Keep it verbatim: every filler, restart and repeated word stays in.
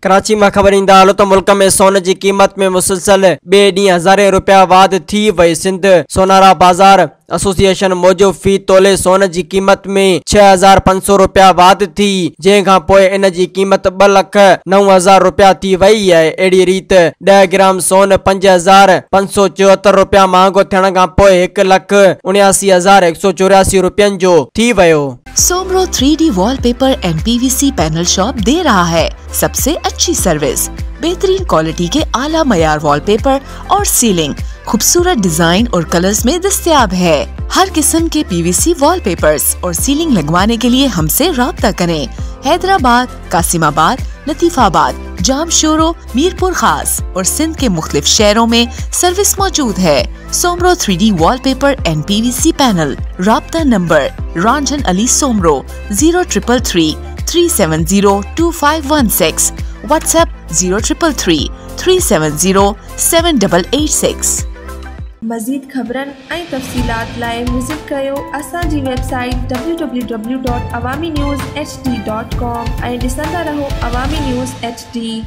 कराची में ख़बर ईंदा हलो त मुल्क में सोन की कीमत में मुसलसल बे डी हज़ारे रुपया वाध थी वही। सिंध सोनारा बाजार एसोसिएशन मूजिब फी तोले सोन की कीमत में छह हजार पंज सौ रुपया वाध थी, जैखां पोइ इन की कीमत ब लख नव हजार रुपया थी वही है। अड़ी रीत दह ग्राम सोन पंज हजार पंज सौ चौहत्तर रुपया महंगो थियण खां पोइ एक लख उन्यासी हजार एक सौ चौरासी रुपयन जो थी वयो। Soomro three D wallpaper and PVC panel shop दे रहा है सबसे अच्छी सर्विस, बेहतरीन क्वालिटी के आला मयार वॉलपेपर और सीलिंग खूबसूरत डिजाइन और कलर्स में दस्तयाब है। हर किस्म के पीवीसी वॉलपेपर्स और सीलिंग लगवाने के लिए हमसे राब्ता करें। हैदराबाद, कासिमाबाद, लतीफाबाद, जामशोरो, मीरपुर खास और सिंध के मुख्तलिफ शहरों में सर्विस मौजूद है। Soomro three D wallpaper and PVC panel. राब्ता number Ranjan Ali Soomro zero triple three three seven zero two five one six. WhatsApp zero triple three three seven zero seven double eight six. मज़ीद ख़बरन ऐं तफ़सीलात लाइ विज़िट कयो असांजी website W W W dot Awami news H D dot com ऐं ॾिसंदा रहो अवामी न्यूज़ एच डी।